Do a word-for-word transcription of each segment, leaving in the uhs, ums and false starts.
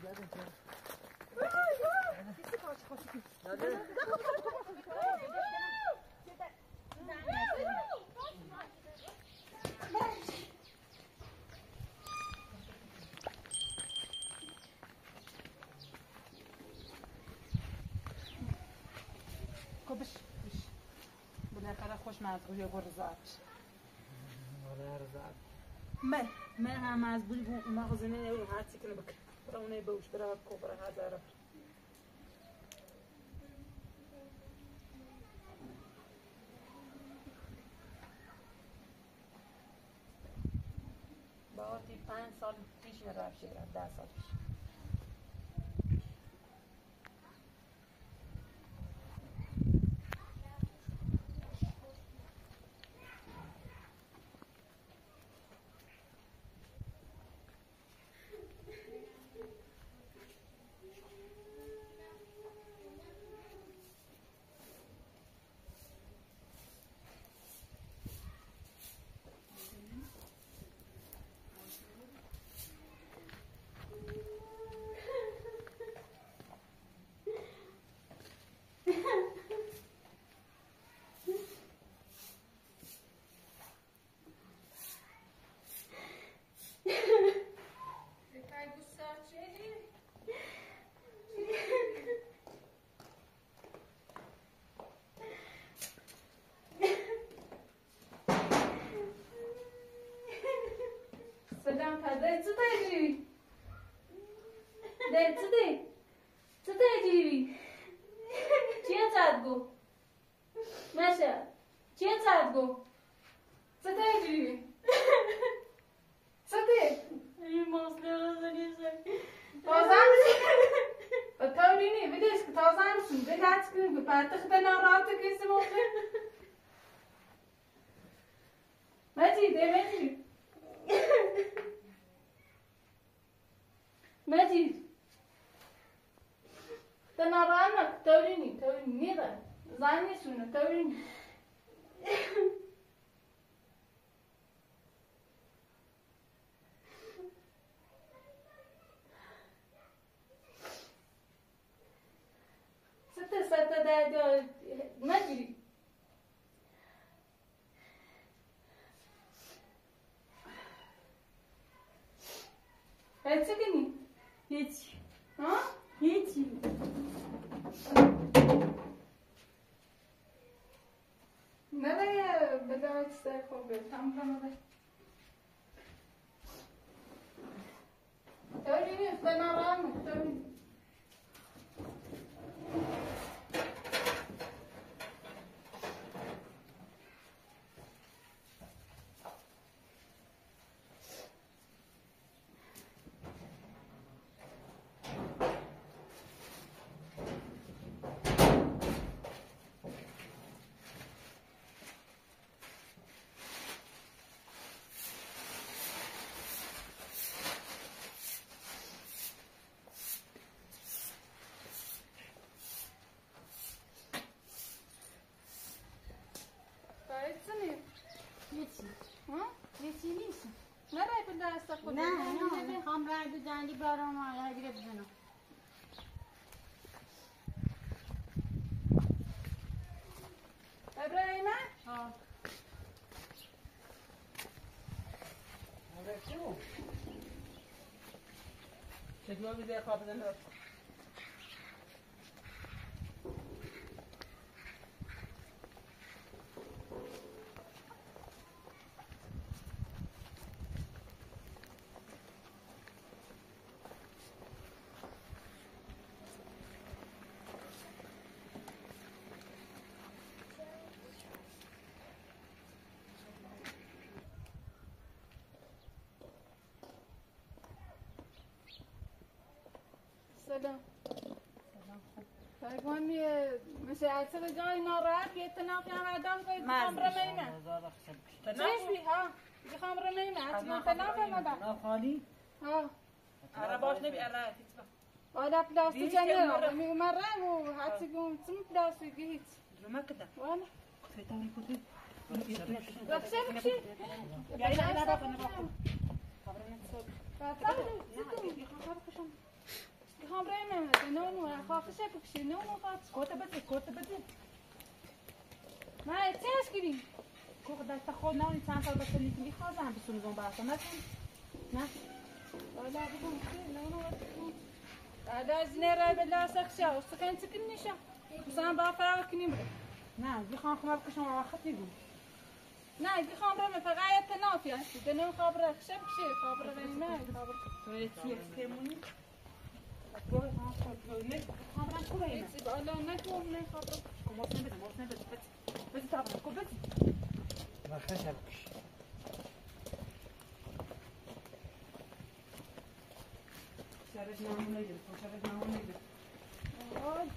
بش بش بالاخره خوش مزگوی غرزات غرزات ما ما هم مزبوط بو مغزنه و هاتي كنا بك برونه بوش برا كبرى هذا باوتی پنج سال پیش نرفت شده ده سال پیش سلام پدر چه تجربی؟ در چه دی؟ چه تجربی؟ چیه چند گو؟ ماشا چیه چند گو؟ چه تجربی؟ چه دی؟ این ماسله رزنیزه تازه میشی؟ و طوری نی بدیش که تازه میشی بگرد کنی به پرتخ دنا راته کسی موقع مجید ای مجید مجید تنارانك توريني توريني نيرا زاني سونا توريني ستة ستة دقيقة مجري هتسكني هيتي ها هيتي نرى بدأت تستيقظ تام تام توريني استنارانك توريني نه نه میخوام رنگ جنگی برام آگره بزنم ابراهیمه؟ ها شکلون بیده خواب بزن رو سلام فايقوني مش عارفة جاي نارات يتناقي على عدم كي خمر ميمة ليش بيها دي خمر ميمة أتمنى تناقي ما ده خالي ها عرباش نبي عراق تسمع ولا بلاستيك أنا مي مرة وهاتيكم تم بلاستيك جيت ما كده ولا فتاني كتير رخصة بشي يعني أنا راح أنا راح خبرنا تصل فتاة خامرين نونو خافش بكشي نونو خاطش كوتا بدي كوتا بدي ما تياش كذي كوخ دا تاخذ نوني تانسا بس اللي تبي خازن بسون زون باسا ما ما ولا بدون نونو هذا زنيرة بلا سخشة وسكن سكنيشة بسان بافرا وكنيم نعم دي خان خمر كشون واخدني دي نعم دي خامرة ما فقاية تنافي أنت دنيا خابرة خشب شيء خابرة غير ما خابرة تريتي كموني أقول ها خابرة خابرة كوينة إذا الله نكون من خابرة كم وصلنا بدنا وصلنا بدنا بس بس تعبنا كم بس ما خشبكش شرجنا هون نجد شرجنا هون نجد أوه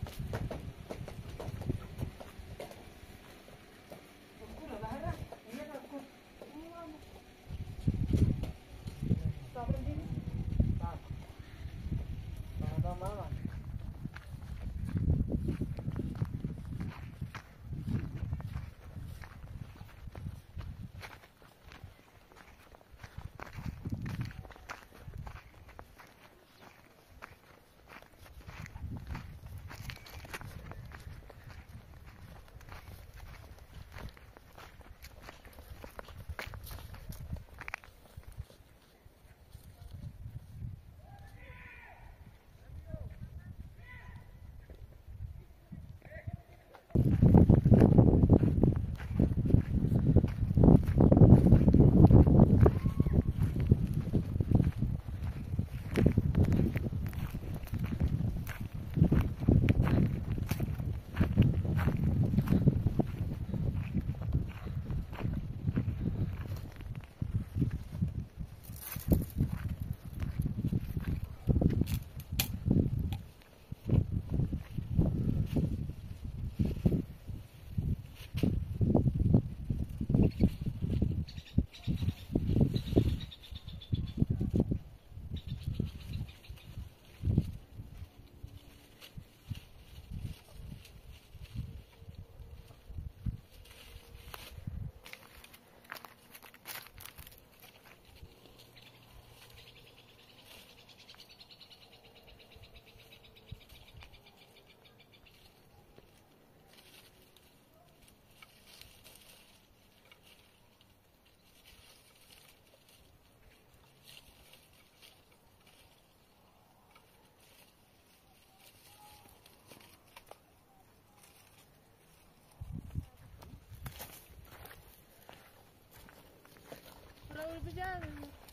بجان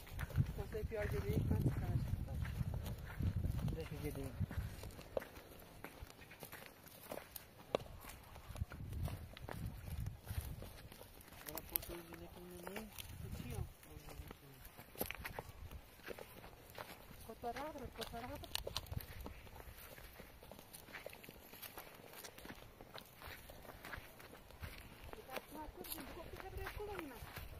وصي في عجلي ما تسخنش ليش جديد ولا فوتو اللي كنا نشيو كوتارا كوتارا ما كنت بقول لك كلنا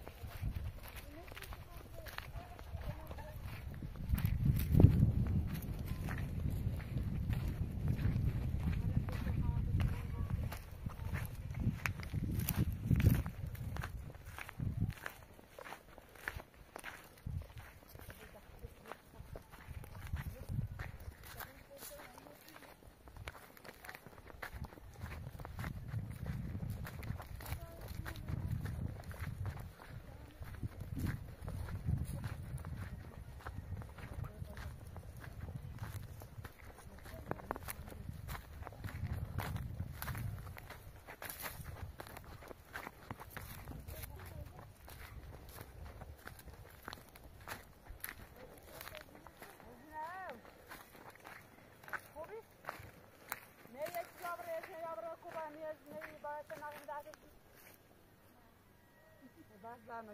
زحمت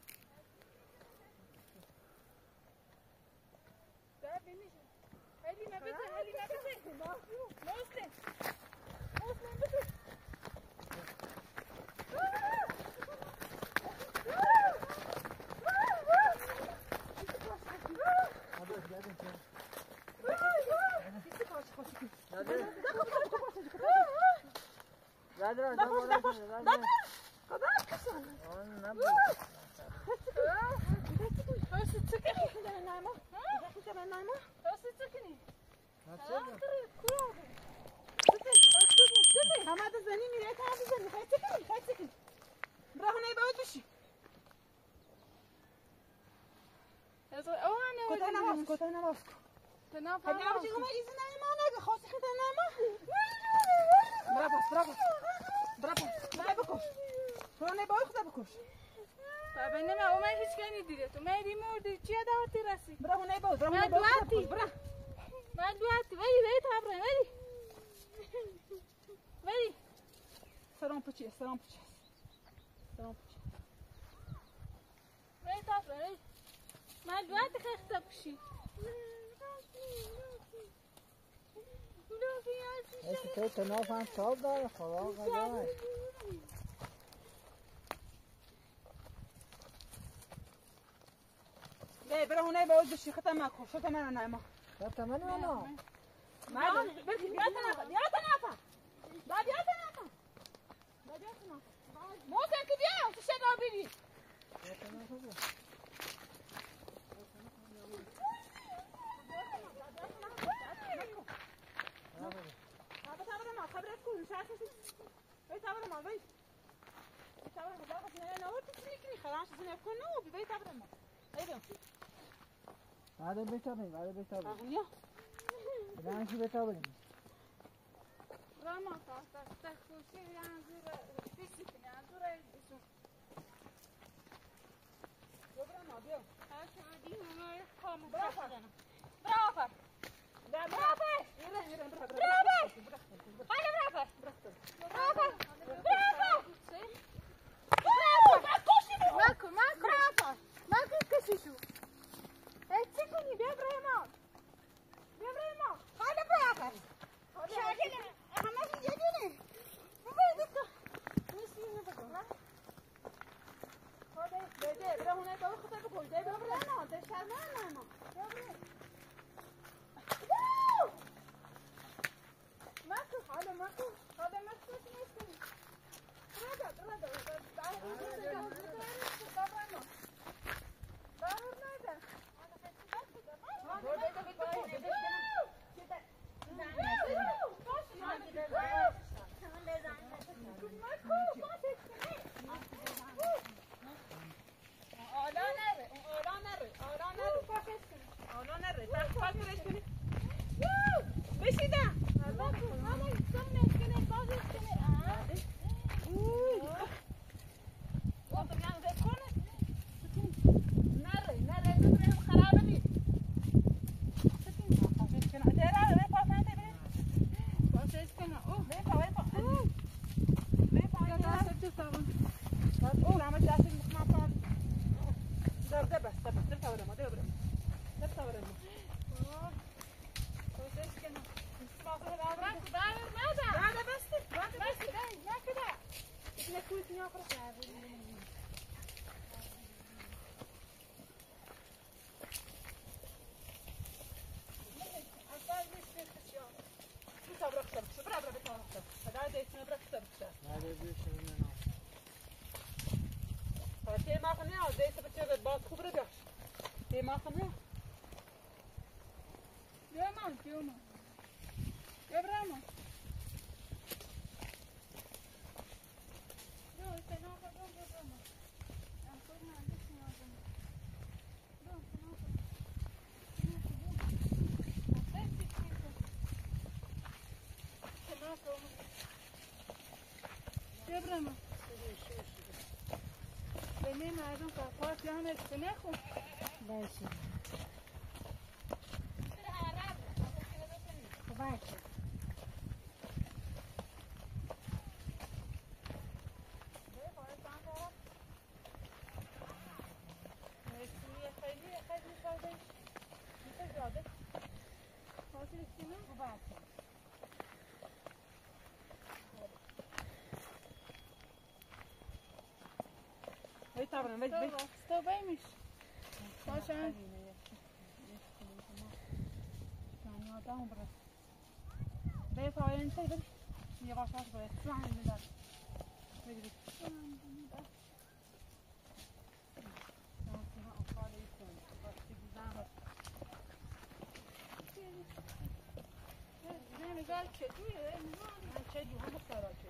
ده بنيش هلي ما بده هلي ما بده مسلم مسلم بده Radra, Radra, Radra. Kadar kısan. Onun Hörst du zu? Ben naima. Ben naima. Hörst du zu? همه ده زنی میره تا زنی خیلی سکنی خیلی سکنی برای هنه باید بشی کتا نماز کتا نماز خیلی نمازی گمه ایزی نمیمانه نگه خواستی خیلی نماز برا باز برا باز برا باز برا بکش تو هنه باید خدا بکش بابا نمه او من هیچ کنی دیده تو من ریموردی چیه داورتی رسی برا هنه باید برا هنه باید خدا بکش برا من دوستی ولی ولی تابره ولی ولی سلام پچی سلام پچی سلام پچی ولی تابره ولی من دوستی خیلی خطاب کشی ایسی که تناف هم صاب داره خدا قدامش نه برا هنه باید بشی خطا مکن خطا من نایما خطا من اما مادر بلکه بیا تنافا بیا تنافا با بیا تنافا با بیا تنافا موسم که بیا تو شما بیری خبرت کن شاید وی تابر ما وی تابر ما باقی نه نور تکنیکی خلاص زنی کن نو وی تابر ما ایدم بعد بتابیم بعد بتابیم اغنیا بدانشی بتابیم راما تا تخوشی یانزور بیسی یانزور بیسو ببر ما بیا هاشم دی ما خام برافو برافو برافو يلا يلا برافو برافو هلا برافو برافو برافو ماكو ماكو برافو ماكو كشيشو اي تكوني بيا بريمو بيا بريمو هلا برافو شاكين همش جديني بيدك نسيني بقى هذا بده برا هنا تو خطر بقول ده برا ما ده شرمان ما ماكو هذا ماكو هذا ماكو ماكو هذا هذا Debrama. Beni merdum kapat yan etsene ko. باشه باشه Ej, dobra, weź, weź. To wejmiesz. Proszę. Ja, tam bra. Daj pa en tej, weź. Nie masz masz bra. Słuchaj, nie da. Weź, weź. قال شدوي من شدوا هم الصراحة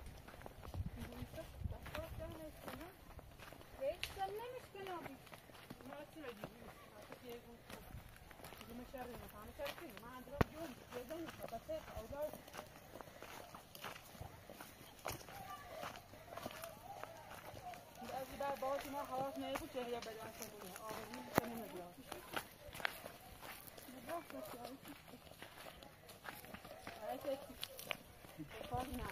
ليش سلمي مشكلة بي ما أسمع جديد أكيد يقول ما شارين ما أنا شارين ما عندي رجوم يدين بسيط أولاد الأجداد باقي ما خلاص ما يقول شيء يا بدي أسويه آخرين كمان نبيع نبغى شيء I said, because now.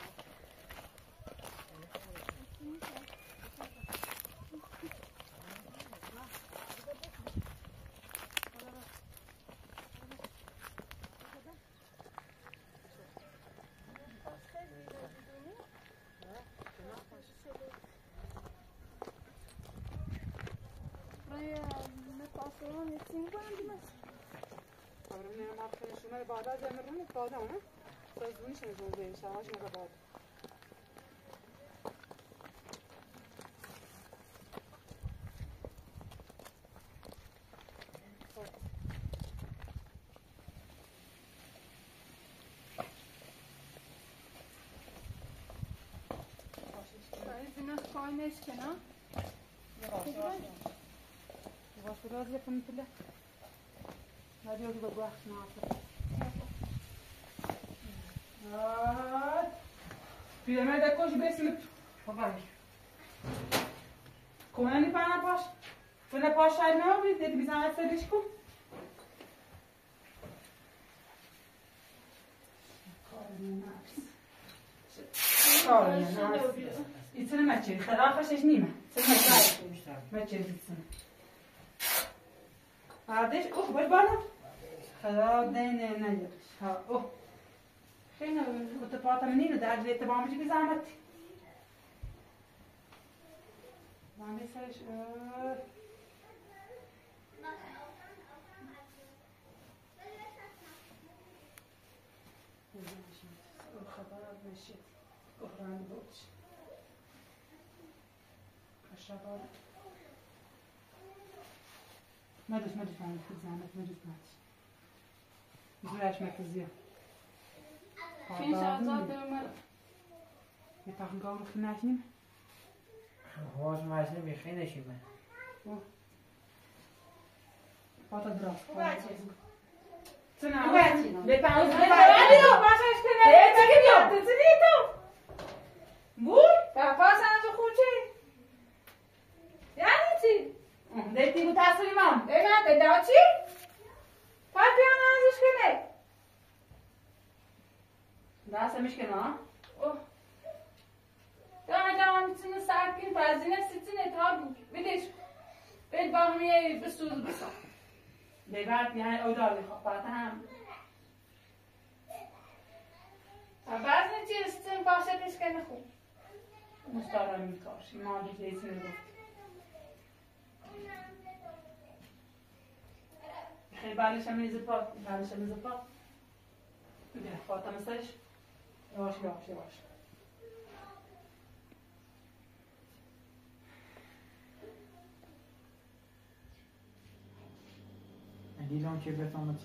Sozinho, vocês vão ver, já hoje não vai. Biz koyun eşken ha? Yavaş yavaş. Yavaş biraz yapın bile. Hadi yolu bak ne yapalım. آه پیرمرد دکوش بسیار بابایی کمانی پانا پاش فنا پاش شاید نمی‌بینید دیگه بیزنه سرش کن کاری نفس کاری نفس ایتونه مچه خرافشش نیمه سه مچه ایتونه بعدش اوه باش بالا خراب دینه نگرش ها اوه خیلی کت پاتا منینو در جلوی تبامش بی زحمت زحمت سرش خبر نشید گهران بودش خشبار مدوش مدوش من خود زحمت مدوش مدوش زورش مکزیه فين شازات المر يطاقن قاولو خناشنين هواش ماشنه بخينشي من باتا دراس Zobaczcie. Cena. Zobaczcie no. Lepaus. Zobaczcie. No, pasza szkole. Ej, co ty miał? Ty co nie to? Bój? Ta pasa na to chuczy. Ja nic. Daj ty gutasu imam. Ej, na te daci? Papi ona na szkole. Da سمشكنا اوه دام دام میتونه سرکین بازینه سیتینه تابو بدیش بید باقیه بسوز بسا ببرد یعنی اودار بخواه بعد هم بازینه چی استیم باشه پیش که نخون مستارا میکاش ما دیگه ایتونه گفت خیلی بالش هم میزه پا بالش هم میزه پا بیا فاطمه سرش یواش یواش یواش دیدم که بفهمت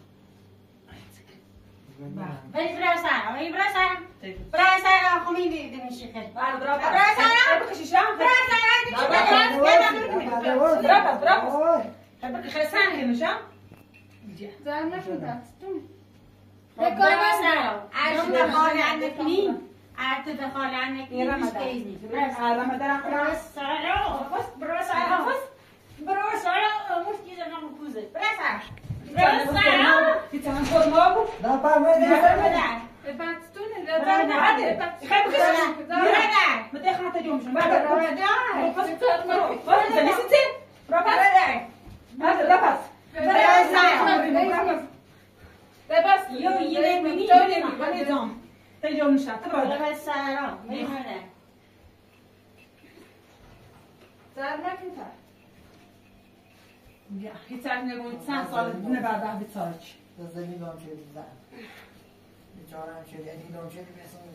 بري براسا بري براسا براسا خمين دي دمشي خير براسا حبك شيشان براسا برافو برافو حبك خسان هنا شا زعما فهمت براسا عشان دخال عنك مين عرفت دخال عنك مين مش كيزني رمضان براسا براسا براسا مش كيزا نعمل كوزة براسا يتعامل فورمابو لا بعمل براسا باتستون لا زعما عادي خايف كذا براسا ما تاخذ حتى يوم شنو براسا فاست فاست نسيتي برافو هذا لبس لبس يو يلي مني يلي دام تيجي من الشارع تبغى براسا مين هذا صار ما كنت يا أخي تعرفني أقول سنة صار نبعدها بتصارج دیدم چه دیدم بیچاره‌ام شده دیدم چه می‌رسونه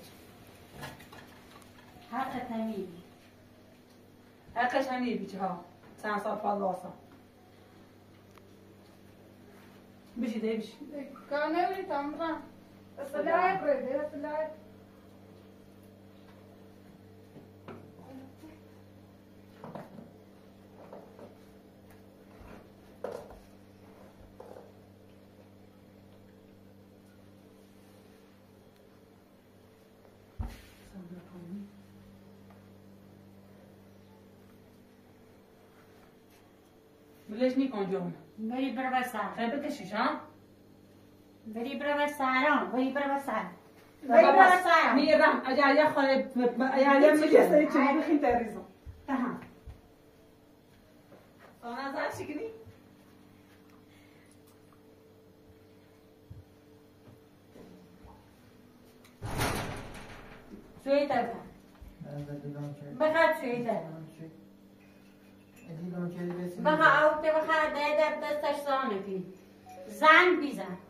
حق تميم هكاش هني بيجي ها سنة صار فالواسة بيجي ده بيجي كان يوري تمرة السلايق ريدي السلايق ليش نيكون جوم؟ بری برو سر خیلی بکشیش ها؟ بری برو سران بری برو سر بری برو سر. میرم اگر یه خواهی اگر میگه سری چی بخین تریزم تمام آن از هر شکنی؟ سوی تر بخواد سوی تر بخواد اوت بخواد ده در دستش زانه بین زن بیزن